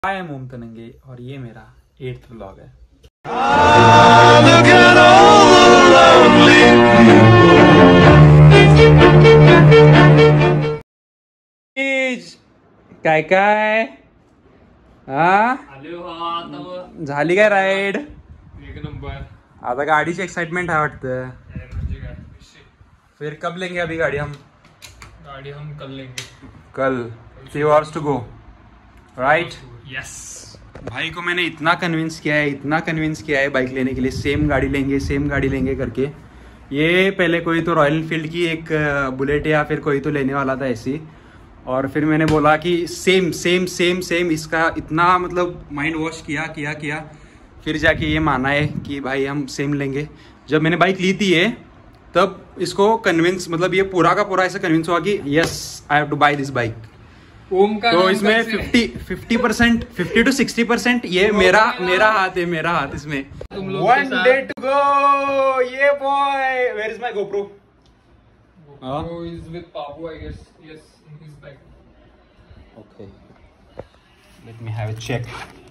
I am ओम तनंगे और ये मेरा 8th व्लॉग है। काय काय झाली काय राईड? एक नंबर। आता गाडीची एक्साइटमेंट आहे वाटतं। फिर कब लेंगे अभी गाड़ी हम कल लेंगे। कल 3 hours to go, right? Yes. भाई को मैंने इतना कन्विंस किया है बाइक लेने के लिए, सेम गाड़ी लेंगे करके। ये पहले कोई तो रॉयल एनफील्ड की एक बुलेट या फिर कोई तो लेने वाला था ऐसी, और फिर मैंने बोला कि सेम इसका इतना मतलब माइंड वॉश किया फिर जाके ये माना है कि भाई हम सेम लेंगे। जब मैंने बाइक ली थी ये, तब इसको कन्विंस, मतलब ये पूरा का पूरा ऐसा कन्विंस हुआ कि yes I have to buy this bike. Om का तो इसमें 50% 50 to 60% ये मेरा हाथ इसमें। One day to go, yeah boy. Where is my GoPro? GoPro is with Papu, I guess. Yes, in his bag. Okay. Let me have a check.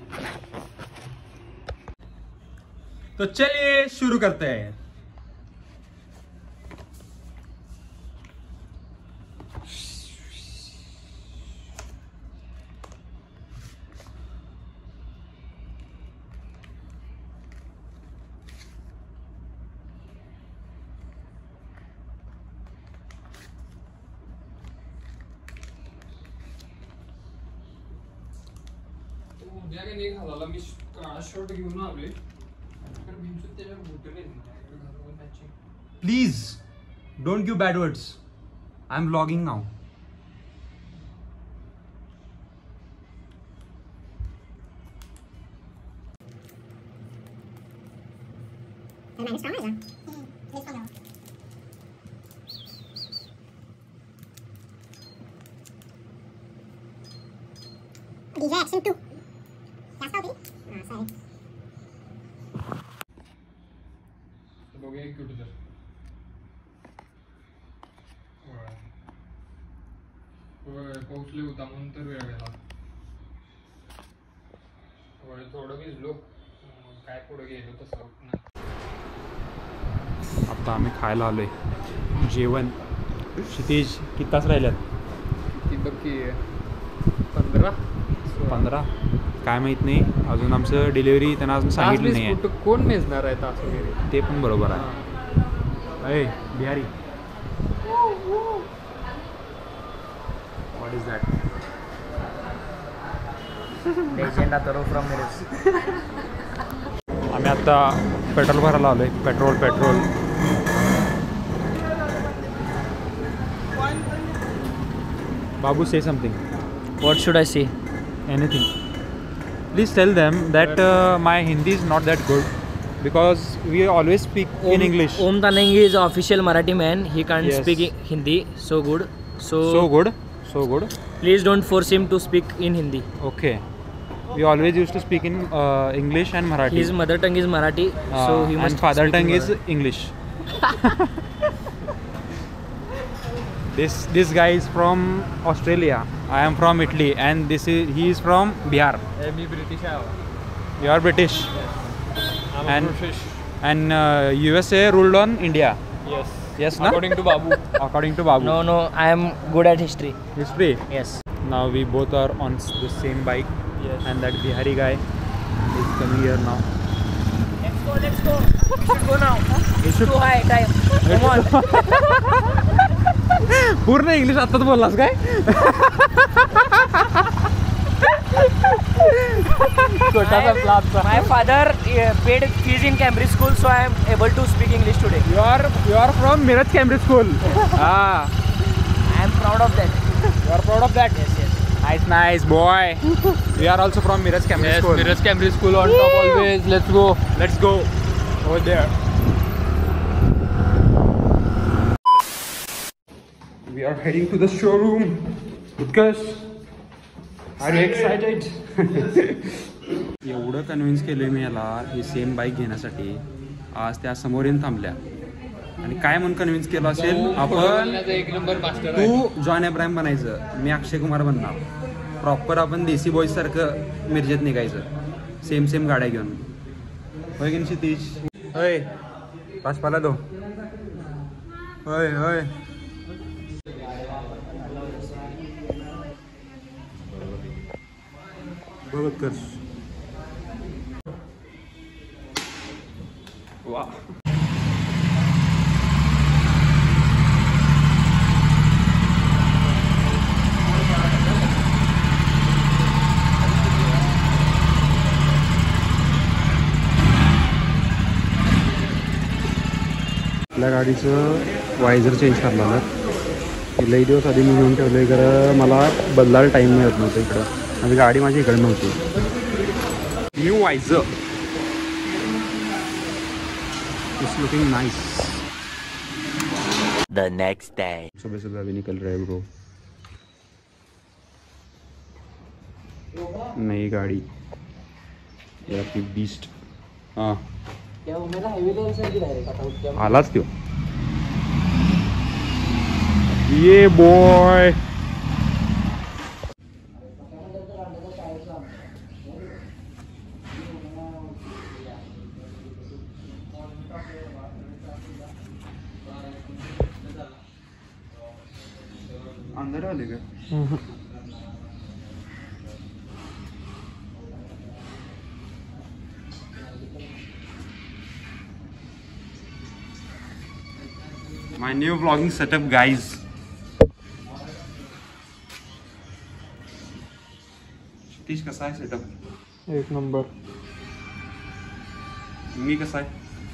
तो चलिए शुरू करते हैं। उद्या काही नाही घालायला मी काळा शर्ट घेऊन आलोय, पण भिंचून त्याच्यावर बूट नाही घालून matching. Please don't give bad words. I'm vlogging now. DJ action 2. That's how it. Sorry. बघूया एक कुठे तर पोहोचले होता म्हणून तर वेळ गेला। थोडं भिजलो, काय पुढे गेलो तसं नाही। आता आम्ही खायला आलोय जेवण। क्षितिज किती तास राहिल्यात? ती बघ 15 काय माहित नाही अजून। आमचं डिलिव्हरी त्यांना अजून सांगितलं नाही आहे। कोण मेजणार आहे तास वगैरे? ते पण बरोबर आहे। अय Bihari, what is that? Legend आतरो फ्रॉम मिरज। आम्ही आता पेट्रोल भरायला आलोय। पेट्रोल बाबू, say something. What should I say? Anything. Please tell them that my Hindi is not that good because we always speak in English. Om Tanangi is an official Marathi man. He can't speak Hindi so good. So good. Please don't force him to speak in Hindi. Okay. We always used to speak in English and Marathi. His mother tongue is Marathi, so he must. And father speak tongue in is English. This guy is from Australia. I am from Italy, and he is from Bihar. मी British आहे। You are British. I'm British. And USA ruled on India. Yes, na? According to Babu. According to Babu. No, I am good at history. History. Yes. Now we both are on the same bike. Yes. And that Bihari guy is coming here now. Let's go. We should go now. It's too high time. Come on. पूर्ण English आताच बोललास काय? My father paid fees in Cambridge school, so I am able to speak English today. You are from Miraj Cambridge School. I am proud of that. You are proud of that? Yes. Nice boy. We are also from Miraj Cambridge School. Miraj Cambridge School on top always. Let's go over there. We are heading to the showroom. Utkarsh, are you excited? एवढं convince केलंय मी याला ही same bike घेण्यासाठी। आज त्या समोर येऊन थांबल्या आणि काय म्हणून कन्व्हिन्स केलं असेल आपण, एक नंबर मास्टर। तू जॉन अब्राहम बनायचं, मी अक्षय कुमार बनणार। प्रॉपर आपण देसी बॉईज सारखं मिरजेत निघायचं, सेम सेम गाड्या घेऊन. होय की नाही क्षितिज? होय पाचपाला दो. होय होय. बघत कर. वा आपल्या गाडीचं वायझर चेंज करणार. लई दिवस आधी मी घेऊन ठेवलं आहे, कारण मला बदलायला टाईम मिळत नव्हतं इकडं, आणि गाडी माझी इकडे नव्हती. New visor it's looking nice. The next day. सुबह सुबह अभी निकल रहे हैं ब्रो. नई गाड़ी या आपकी बीस्ट. हाँ आलाच क्यों ये बॉय. अंदर वाले का my new vlogging setup guys. क्षितिज कसा आहे सेटअप? एक नंबर. मी कसा आहे?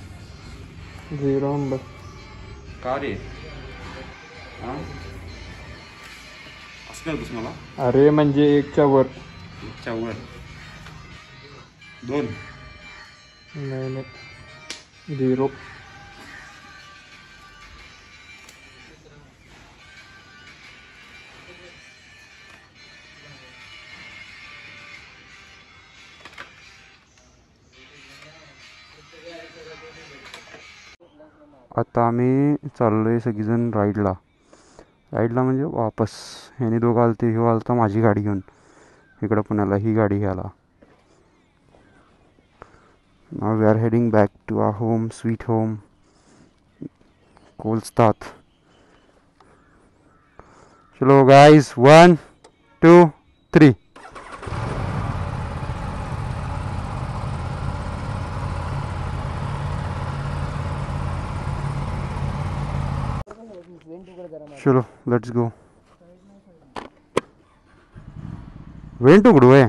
0 नंबर. का रे? हां असं करतोस मला? अरे म्हणजे 1च्या वर. 1च्या वर 2. नाही 0. आता आम्ही चाललो आहे सगळीजण राईडला म्हणजे वापस. ह्याने दोघं आलते, ह्यो आलता माझी गाडी घेऊन इकडं पुण्याला, ही गाडी घ्यायला. नाव we are heading back to our home sweet home कोलस्तात. चलो गाइस 1 2 3. चलो लेट्स गो. वेंट उघडू आहे?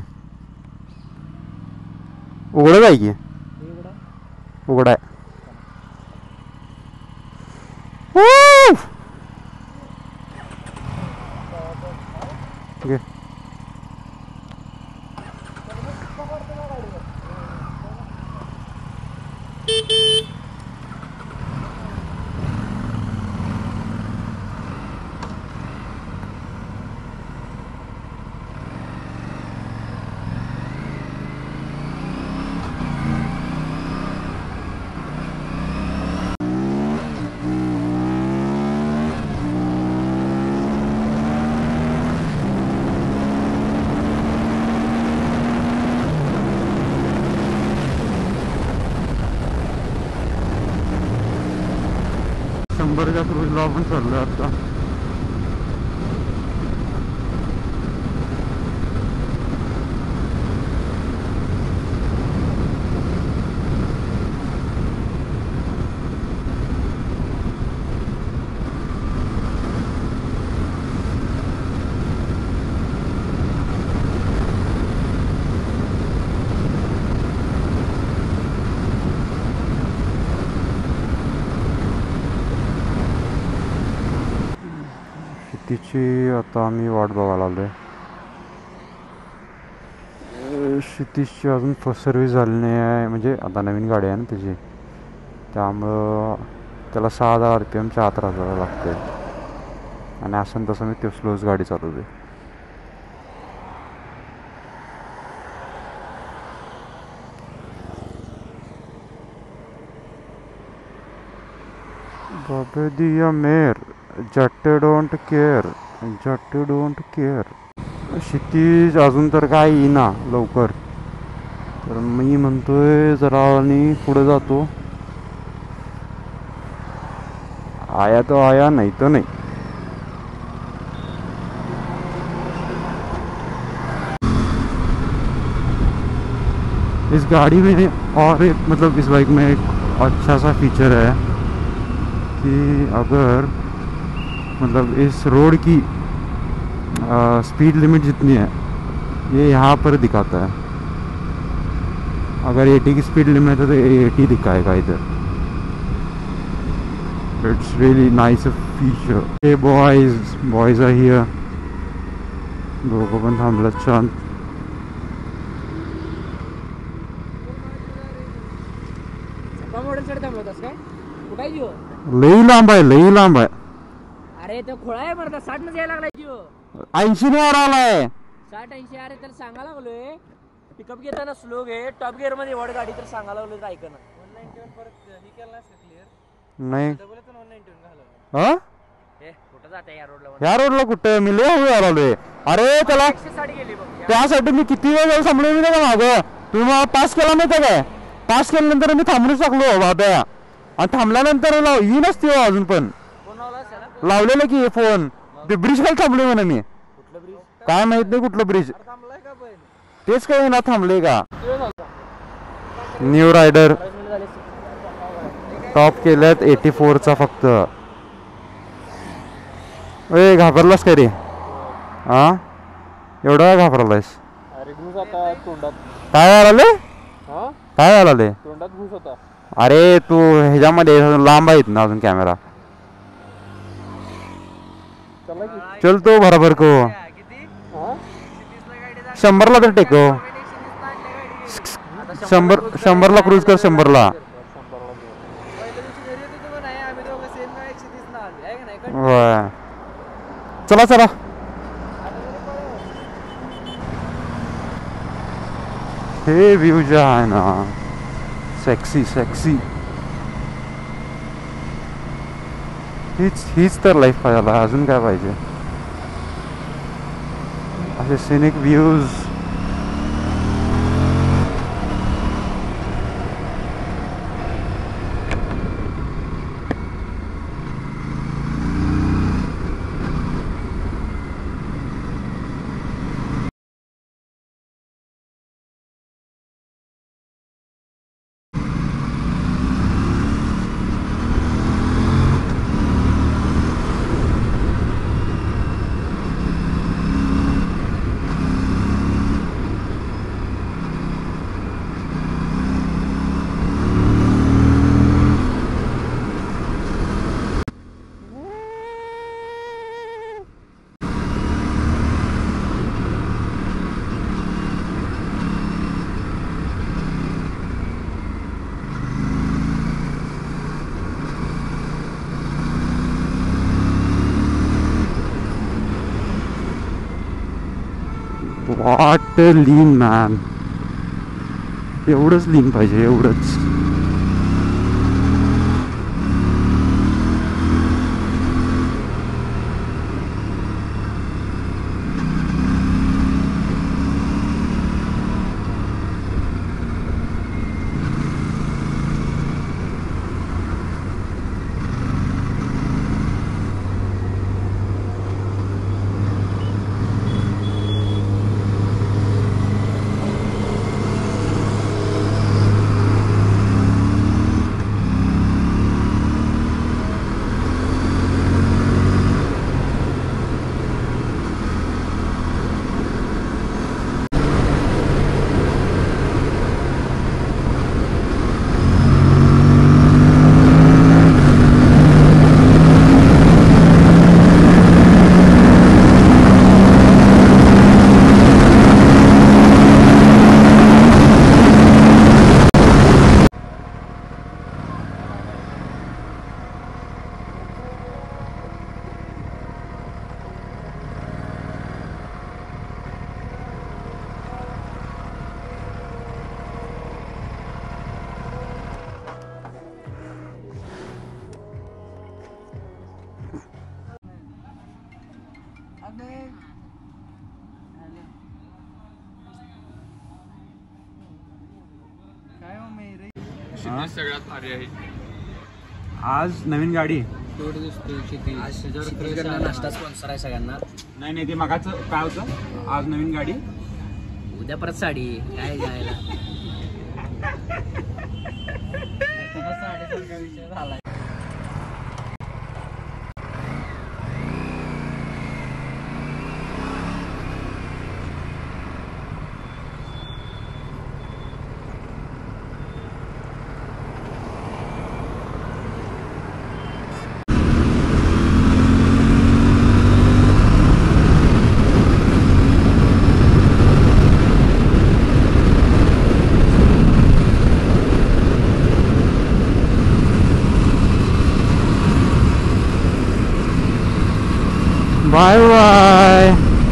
उघडत आहे की? उघडा आहे. घे. शंभरच्या क्रूजला आपण चाललोय आता. क्षितिजची आता आम्ही वाट बघायला आलो आहे. क्षितिजची अजून फर्स्ट सर्विस झाली नाही आहे, म्हणजे आता नवीन गाडी आहे ना त्याची, त्यामुळं त्याला 6000 RPMच्या आत राहायला लागते. आणि असं तसं मी ते स्लोच गाडी चालवते. बाबे दिया मेर जट्टे डोंट केअर. क्षितिज अजून तर काय येईना लवकर, तर मी म्हणतोय जरा आणि पुढे जातो. आया तो आया, नहीं तो नहीं. इस गाड़ी में और एक मतलब इस बाइक में एक अच्छा सा फीचर है कि अगर मतलब इस रोड की स्पीड लिमिट जितनी है ये यहाँ पर दिखाता है. अगर 80 की स्पीड लिमिट है तो 80 दिखाएगा इधर. It's really nice feature. Hey boys are here. दोघं पण थांबलं छान. लई लांब आहे, लई लांब आहे. अरे तो खोळा आहे मरदा, 60 मध्ये यायला लागलाय जिओ. 80 ने आलाय. 60-80. अरे त्याला सांगा लागलोय पिकअप घेताना स्लो घे, टॉप गिअर मध्ये वड गाडी, तर सांगा लागलोय काय ऐकना. 191 परत ही केला क्लिअर नाही. डबल 191 घालव. हा ए कुठं जाते या रोडला? ह्या रोडला कुठे मी लय हळू आलोय. अरे त्याला 160 गेली बघ. त्यासाठी मी किती वेळ थांबलो मी का मागं. तुम्ही मला पास केला नाही काय? पास केल्यानंतर मी थांबूनच टाकलो बाब्या, आणि थांबल्यानंतर ही नसती अजून पण फोन लावला त्याला. लावलेलं की फोन. ते ब्रिज खाली थांबलोय म्हणा मी. कुठलं ब्रिज? काय माहित नाही कुठलं ब्रिज. थांबलाय का पण? तेच काही ना थांबले का. न्यू रायडर टॉप केल्यात 84चा फक्त. ए घाबरलास काय रे? हा एवढा घाबरलायस? अरे घुस आता तोंडात. काय आले? हा काय आले? तोंडात घुस होता. अरे तू ह्याच्यामध्ये लांब आहेत ना अजून कॅमेरा. चला की. चल तो बराबर को. 100ला तर टेको. 100ला क्रूज कर. 100ला. होय चला चला. हे व्ह्यू जे आहे ना सेक्सी सेक्सी, हीच तर लाईफ पाहिजे. अजून काय पाहिजे? असे scenic views. What a lean man. एवढंच लीन पाहिजे, एवढंच. क्षितिज सगळ्यात भारी आहे. आज नवीन गाडी नाश्ता स्पॉन्सर आहे सगळ्यांना. नाही ते मगाच काय होतं, आज नवीन गाडी उद्या परत साडी काय जायला. साडीसारखा विषय झालाय. Bye bye.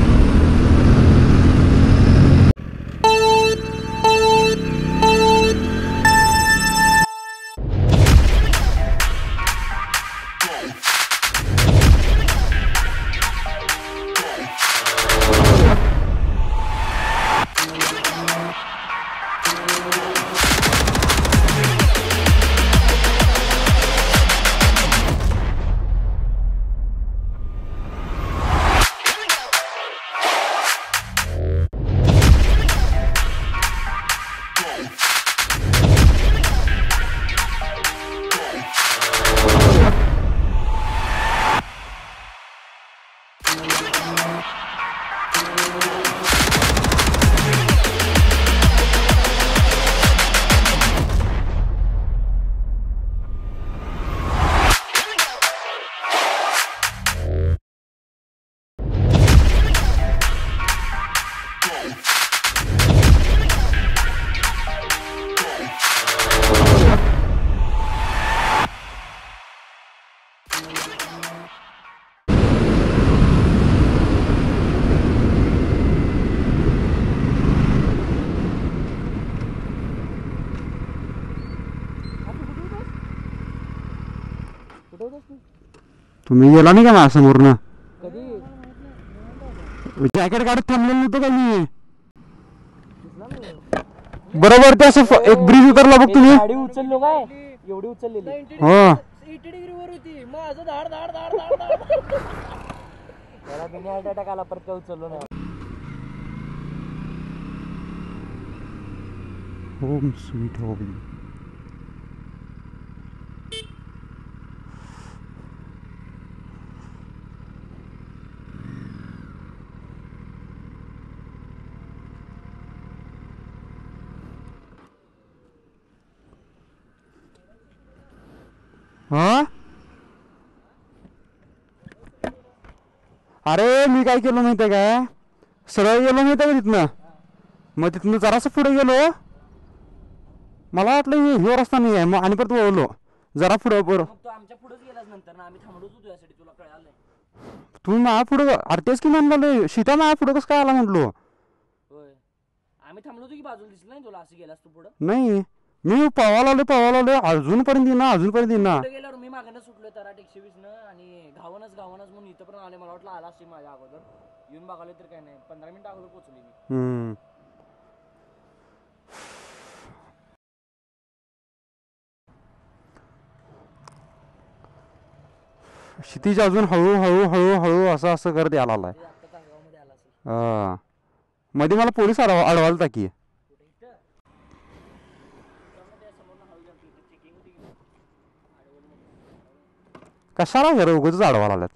तुम्ही गेला नाही का माझ्यासमोरनं? जॅकेट काढत थांबलेलं नव्हतं का मी? बरोबर ते असं एक ब्रिज उतरला बघ तुम्ही. गाडी उचललो काय एवढी उचललेली. हो 80 डिग्री वर होती. माझं धाड धाड धाड धाड धाड. त्याला बिना हार्ट अटॅक आला परत काय उचललो नाही. Home sweet home. हा अरे मी काय केलं माहितीये काय, सरळ गेलो माहितीये का तिथनं. मग तिथनं जरासं पुढे गेलो, मला वाटलं हे रस्ता नाही आहे, मग आणि परत वळलो जरा पुढे. बरं तू आमच्या पुढेच गेलास नंतर ना आम्ही थांबलोच होतो यासाठी. तुला कळालं तुम्ही माझ्या पुढे अर्थेच की म्हणलं सीता माझ्या पुढे कसं काय आला म्हटलो. होय आम्ही थांबलो होतो की बाजूला दिसलं नाही तुला असं गेलास तू पुढं. नाही मी पवायला आलो अजूनपर्यंत येईना. पुढे गेल्यावर मी मागणं सुटलो तर 120 आणि घावनच म्हणून इथं पण आले. मला वाटलं आला असते माझ्या अगोदर. येऊन बघाले तर काय नाही, 15 मिनिटं अगोदर पोहोचली मी. क्षितिज अजून हळूहळू असं करत यायला आलाय. मध्ये मला पोलीस अडवालता की. कशाला घर उगाच अडवायला आल्यात.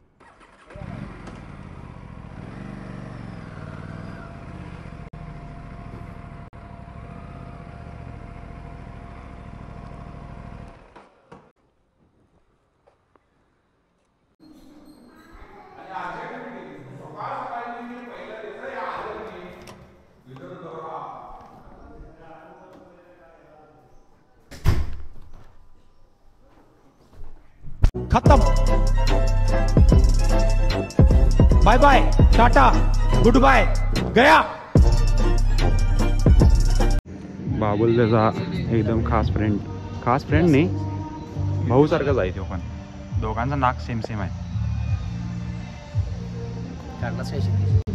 खत्म. Bye bye tata good bye गया. बाबुल त्याचा एकदम खास फ्रेंड नाही, भाऊ सारखाच आहे तो. पण दोघांचं नाक सेम आहे. काढलाच काय